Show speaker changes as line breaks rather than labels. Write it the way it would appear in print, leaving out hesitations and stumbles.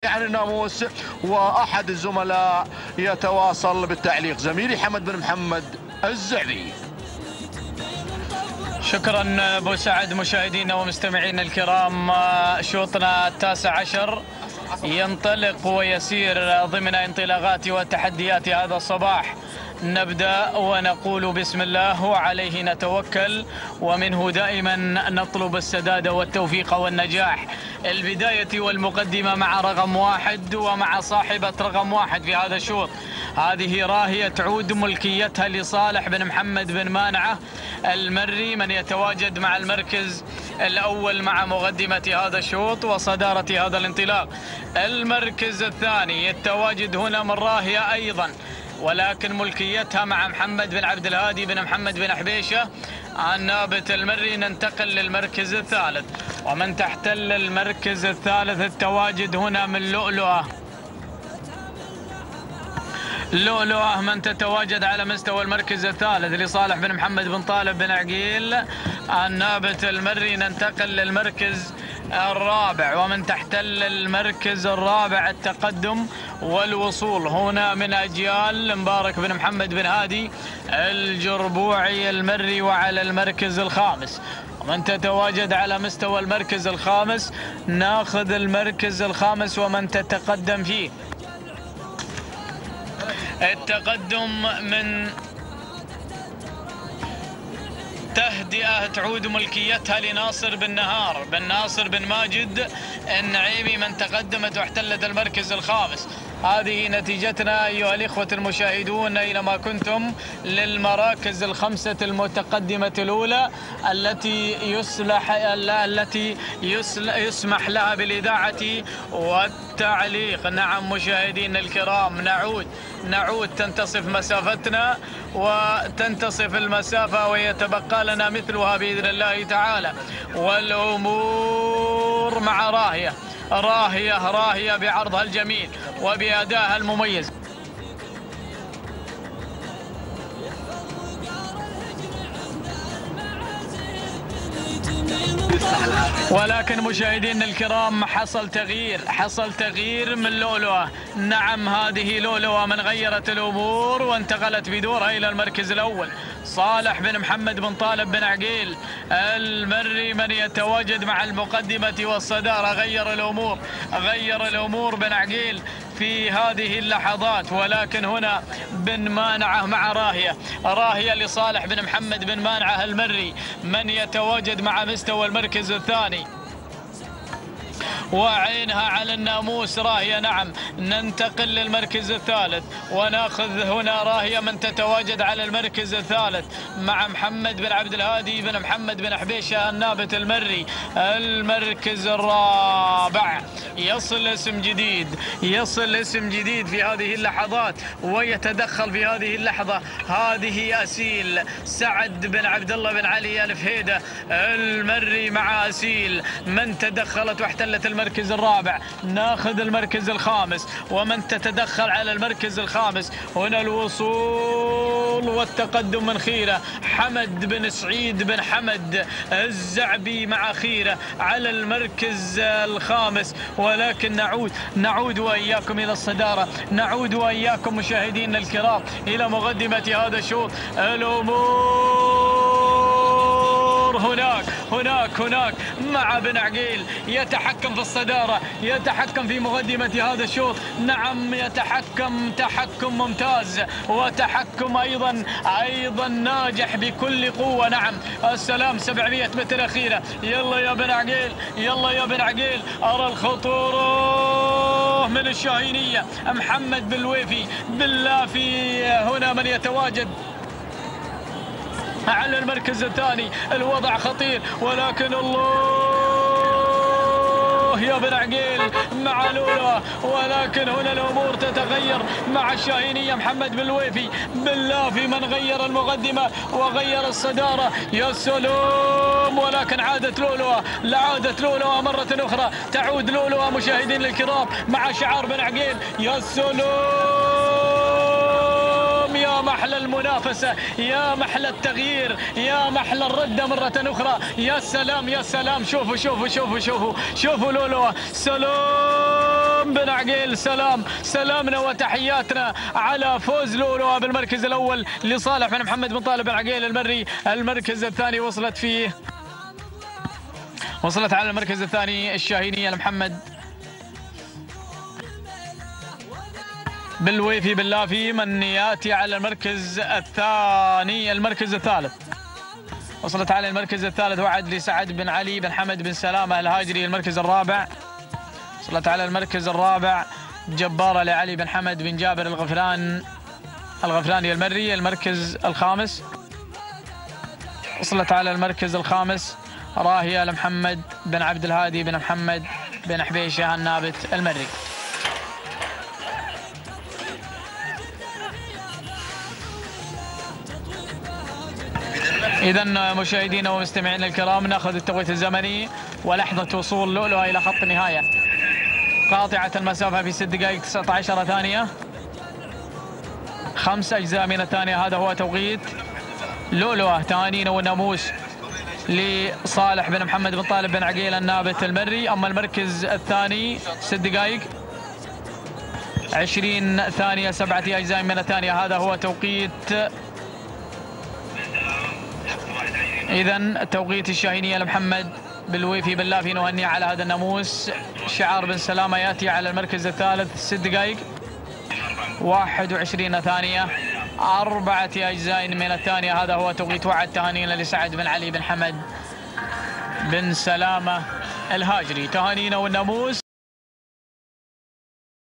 عن الناموس، واحد الزملاء يتواصل بالتعليق، زميلي حمد بن محمد الزعبي.
شكرا ابو سعد. مشاهدينا ومستمعينا الكرام، شوطنا 19 ينطلق ويسير ضمن انطلاقات وتحديات هذا الصباح. نبدأ ونقول بسم الله وعليه نتوكل، ومنه دائما نطلب السداد والتوفيق والنجاح. البداية والمقدمة مع رقم 1 ومع صاحبة رقم 1 في هذا الشوط. هذه راهية تعود ملكيتها لصالح بن محمد بن مانعة المري، من يتواجد مع المركز الأول مع مقدمة هذا الشوط وصدارة هذا الانطلاق. المركز الثاني التواجد هنا من راهية أيضا، ولكن ملكيتها مع محمد بن عبد الهادي بن محمد بن حبيشة النابت المري. ننتقل للمركز الثالث، ومن تحتل المركز الثالث التواجد هنا من لؤلؤة. لؤلؤة من تتواجد على مستوى المركز الثالث لصالح بن محمد بن طالب بن عقيل النابت المري. ننتقل للمركز الرابع، ومن تحتل المركز الرابع التقدم والوصول هنا من أجيال مبارك بن محمد بن هادي الجربوعي المري. وعلى المركز الخامس، ومن تتواجد على مستوى المركز الخامس ناخذ المركز الخامس ومن تتقدم فيه التقدم من تهدئة تعود ملكيتها لناصر بن نهار بن ناصر بن ماجد النعيمي، من تقدمت واحتلت المركز الخامس. هذه نتيجتنا أيها الإخوة المشاهدون أينما كنتم للمراكز الخمسة المتقدمة الأولى التي يسمح لها بالإذاعة والتعليق. نعم مشاهدينا الكرام، نعود تنتصف مسافتنا وتنتصف المسافة ويتبقى لنا مثلها بإذن الله تعالى. والأمور مع راهية بعرضها الجميل وبأدائها المميز. ولكن مشاهدينا الكرام حصل تغيير من لؤلؤة. نعم هذه لؤلؤة من غيرت الأمور وانتقلت بدورها إلى المركز الأول. صالح بن محمد بن طالب بن عقيل المري من يتواجد مع المقدمة والصدارة. غير الأمور بن عقيل في هذه اللحظات، ولكن هنا بن مانعة مع راهية لصالح بن محمد بن مانعة المري من يتواجد مع مستوى المركز الثاني وعينها على الناموس راهية. نعم ننتقل للمركز الثالث وناخذ هنا راهية من تتواجد على المركز الثالث مع محمد بن عبد الهادي بن محمد بن حبيشة النابت المري. المركز الرابع يصل اسم جديد في هذه اللحظات ويتدخل في هذه اللحظة. هذه أسيل سعد بن عبد الله بن علي الفهيدة المري مع أسيل من تدخلت واحتلت المركز الرابع. ناخذ المركز الخامس، ومن تتدخل على المركز الخامس هنا الوصول والتقدم من خيرة حمد بن سعيد بن حمد الزعبي مع خيرة على المركز الخامس. ولكن نعود وإياكم إلى الصدارة، نعود وإياكم مشاهدينا الكرام إلى مقدمة هذا الشوط. الأمور هناك مع بن عقيل يتحكم في الصدارة، يتحكم في مقدمة هذا الشوط. نعم يتحكم تحكم ممتاز وتحكم أيضا ناجح بكل قوة. نعم السلام 700 متر أخيرة. يلا يا بن عقيل أرى الخطورة من الشاهينية. محمد بالويفي باللافي هنا من يتواجد على المركز الثاني. الوضع خطير، ولكن الله يا بن عقيل مع لؤلؤة. ولكن هنا الأمور تتغير مع الشاهينية. محمد بالويفي باللافي من غير المقدمة وغير الصدارة. يا سلام، ولكن عادت لؤلؤة مرة أخرى. تعود لؤلؤة مشاهدين الكرام مع شعار بن عقيل. يا سلام، يا محلى المنافسة، يا محلى التغيير، يا محلى الردة مرة أخرى. يا سلام، شوفوا لؤلؤة. سلام حسام بن عقيل. سلامنا وتحياتنا على فوز لؤلؤة بالمركز الأول لصالح بن محمد بن طالب بن عقيل المري. المركز الثاني وصلت على المركز الثاني الشاهينية لمحمد بالويفي باللافي. من ياتي على المركز الثالث وصلت على المركز الثالث وعد لسعد بن علي بن حمد بن سلامة الهاجري. المركز الرابع وصلت على المركز الرابع جبارة لعلي بن حمد بن جابر الغفراني المري. المركز الخامس وصلت على المركز الخامس راهية لمحمد بن عبد الهادي بن محمد بن حبيشة النابت المري. إذا مشاهدينا ومستمعينا الكرام ناخذ التوقيت الزمني ولحظة وصول لؤلؤة إلى خط النهاية قاطعة المسافة في 6 دقائق 19 ثانية 5 أجزاء من الثانية. هذا هو توقيت لؤلؤة تهانينا والناموس لصالح بن محمد بن طالب بن عقيل النابت المري. أما المركز الثاني 6 دقائق 20 ثانية 7 أجزاء من الثانية. هذا هو توقيت إذن توقيت الشاهينية لمحمد بالويفي باللافي. نهني على هذا الناموس. شعار بن سلامة يأتي على المركز الثالث 6 دقائق 21 ثانية 4 أجزاء من الثانية. هذا هو توقيت. وعد تهانينا لسعد بن علي بن حمد بن سلامة الهاجري. تهانينا والناموس.